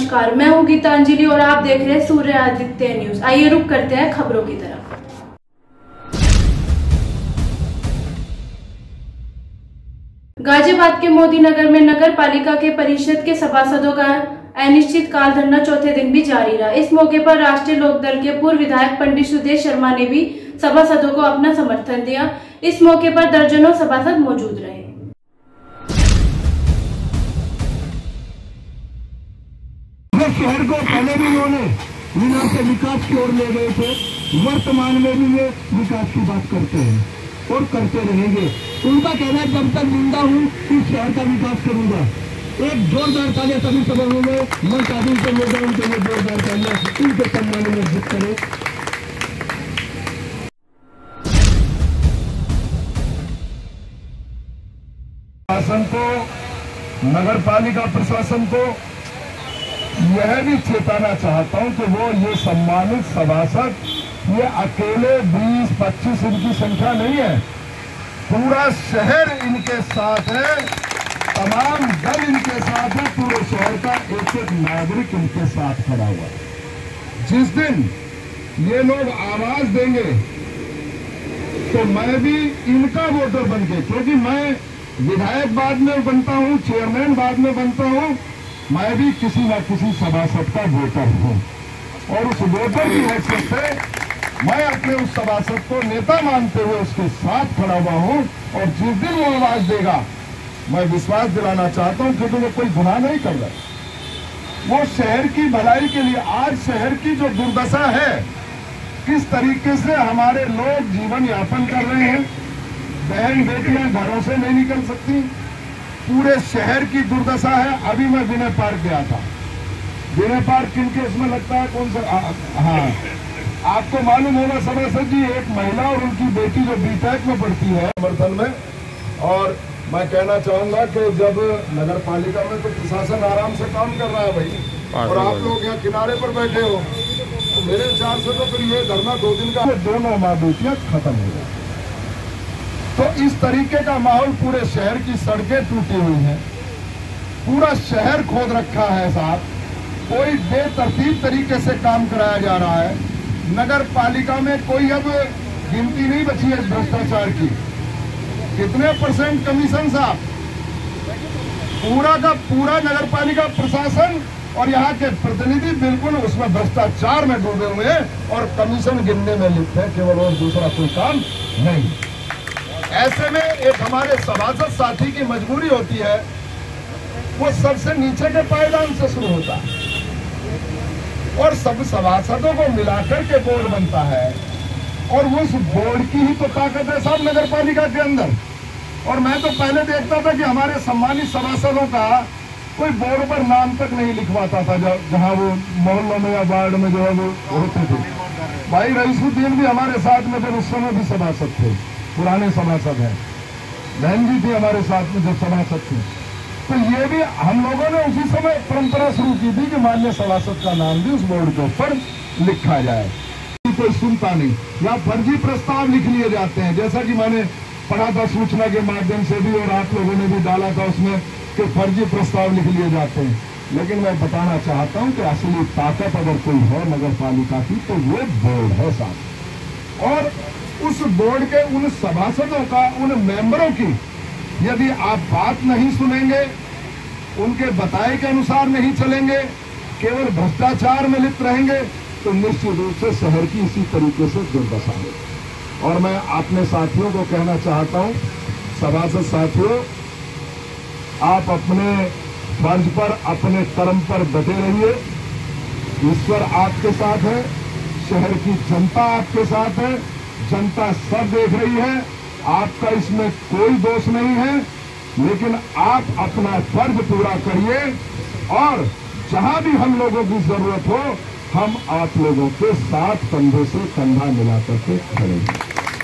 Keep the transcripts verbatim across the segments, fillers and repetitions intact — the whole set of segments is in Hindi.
नमस्कार, मैं हूं गीतांजलि और आप देख रहे हैं सूर्य आदित्य न्यूज। आइए रुक करते हैं खबरों की तरफ। गाजियाबाद के मोदी नगर में नगर पालिका के परिषद के सभासदों का अनिश्चित काल धरना चौथे दिन भी जारी रहा। इस मौके पर राष्ट्रीय लोकदल के पूर्व विधायक पंडित सुदेश शर्मा ने भी सभासदों को अपना समर्थन दिया। इस मौके पर दर्जनों सभासद मौजूद रहे। शहर को पहले भी उन्होंने विनाश से विकास की ओर ले गए थे, वर्तमान में भी ये विकास की बात करते हैं और करते रहेंगे। उनका कहना है जब तक जिंदा हूँ इस शहर का विकास करूंगा। एक जोरदार तालियां सभी सभाओं में मैं काबिल के लोगों उनके लिए जोरदार तालियां उनके सम्मान में अर्जित करें। प्रशासन को, नगर पालिका प्रशासन को यह भी चेताना चाहता हूं कि वो ये सम्मानित सभासद ये अकेले बीस पच्चीस इनकी संख्या नहीं है, पूरा शहर इनके साथ है, तमाम दल इनके साथ है, पूरे शहर का एक एक नागरिक इनके साथ खड़ा हुआ है। जिस दिन ये लोग आवाज देंगे तो मैं भी इनका वोटर बन के, क्योंकि मैं विधायक बाद में बनता हूं, चेयरमैन बाद में बनता हूं, मैं भी किसी न किसी सभासद का वोटर हूं और उस वोटर की हैसियत से मैं अपने उस सभासद को नेता मानते हुए उसके साथ खड़ा हुआ हूं। और जिस दिन वो आवाज देगा मैं विश्वास दिलाना चाहता हूं क्योंकि वो कोई गुनाह नहीं कर रहा, वो शहर की भलाई के लिए। आज शहर की जो दुर्दशा है, किस तरीके से हमारे लोग जीवन यापन कर रहे हैं, बहन बेटियां घरों से नहीं निकल सकती, पूरे शहर की दुर्दशा है। अभी मैं विनय पार्क गया था। विनय पार्क किनके उसमें लगता है, कौन सा? हाँ, आपको मालूम होगा सभासद जी, एक महिला और उनकी बेटी जो बीटेक में पढ़ती है समर्थन में। और मैं कहना चाहूंगा कि जब नगर पालिका में तो प्रशासन आराम से काम कर रहा है भाई, और आप लोग यहाँ किनारे पर बैठे हो, तो मेरे विचार से तो फिर ये धरना दो दिन का, दोनों माँ बेटियां खत्म हो गई। तो इस तरीके का माहौल, पूरे शहर की सड़कें टूटी हुई हैं, पूरा शहर खोद रखा है साहब, कोई बेतरतीब तरीके से काम कराया जा रहा है। नगर पालिका में कोई अब गिनती नहीं बची है भ्रष्टाचार की। कितने परसेंट कमीशन साहब? पूरा का पूरा नगर पालिका प्रशासन और यहाँ के प्रतिनिधि बिल्कुल उसमें भ्रष्टाचार में डूबे हुए हैं और कमीशन गिनने में लिप्त है केवल, और दूसरा कोई काम नहीं। ऐसे में एक हमारे सभासद साथी की मजबूरी होती है, वो सबसे नीचे के पायदान से शुरू होता है और सब सभासदों को मिलाकर के बोर्ड बनता है, और उस बोर्ड की ही तो ताकत है साहब नगर पालिका के अंदर। और मैं तो पहले देखता था कि हमारे सम्मानित सभासदों का कोई बोर्ड पर नाम तक नहीं लिखवाता था, जहां वो मोहल्लों में या वार्ड में जो है वो होते थे। भाई रईसुद्दीन भी हमारे साथ में जब उस समय भी सभासद थे, पुराने सभासद हैं, बहन जी थी हमारे साथ में जब सभासद थे। तो ये भी हम लोगों ने उसी समय परंपरा शुरू की थी कि मान्य सभासद का नाम भी उस बोर्ड के ऊपर लिखा जाए। कोई सुनता नहीं, या फर्जी प्रस्ताव लिख लिए जाते हैं, जैसा कि मैंने पढ़ा था सूचना के माध्यम से भी, और आप लोगों ने भी डाला था उसमें कि फर्जी प्रस्ताव लिख लिए जाते हैं। लेकिन मैं बताना चाहता हूं कि असली ताकत अगर कोई है नगर पालिका की तो वो बोर्ड है साहब। और उस बोर्ड के उन सभासदों का, उन मेंबरों की यदि आप बात नहीं सुनेंगे, उनके बताए के अनुसार नहीं चलेंगे, केवल भ्रष्टाचार में लिप्त रहेंगे, तो निश्चित रूप से शहर की इसी तरीके से दुर्दशा होगी। और मैं अपने साथियों को कहना चाहता हूं, सभासद साथियों, आप अपने फर्ज पर, अपने कर्म पर डटे रहिए। ईश्वर आपके साथ है, शहर की जनता आपके साथ है, जनता सब देख रही है, आपका इसमें कोई दोष नहीं है। लेकिन आप अपना फर्ज पूरा करिए और जहां भी हम लोगों की जरूरत हो, हम आप लोगों के साथ कंधे से कंधा मिलाकर के खड़े हैं।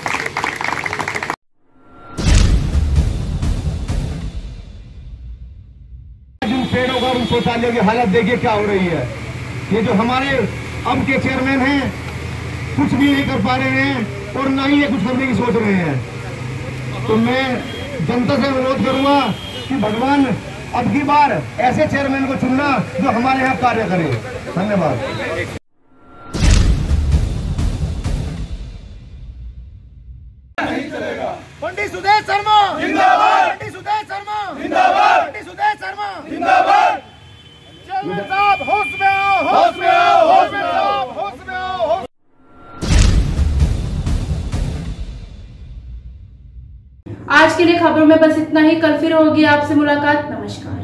जिन पेड़ों का शौचालय की हालत देखिए क्या हो रही है। ये जो हमारे अब के चेयरमैन हैं कुछ भी नहीं कर पा रहे हैं और ना ही ये कुछ करने की सोच रहे हैं। तो मैं जनता से अनुरोध करूंगा कि भगवान अब की बार ऐसे चेयरमैन को चुनना जो हमारे यहाँ कार्य करे। धन्यवाद। पंडित सुदेश शर्मा जिंदाबाद, पंडित सुदेश शर्मा जिंदाबाद, पंडित सुदेश शर्मा जिंदाबाद। चेयरमैन साहब होश में आओ, होश में आओ, होश में आओ, होश में आओ। आज के लिए खबरों में बस इतना ही। कल फिर होगी आपसे मुलाकात। नमस्कार।